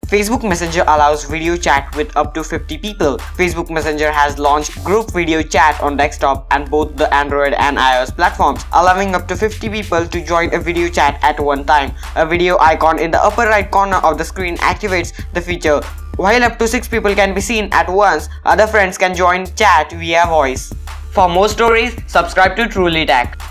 Facebook Messenger allows video chat with up to 50 people. Facebook Messenger has launched group video chat on desktop and both the Android and iOS platforms, allowing up to 50 people to join a video chat at one time. A video icon in the upper right corner of the screen activates the feature. While up to 6 people can be seen at once, other friends can join chat via voice. For more stories, subscribe to Truly Tech.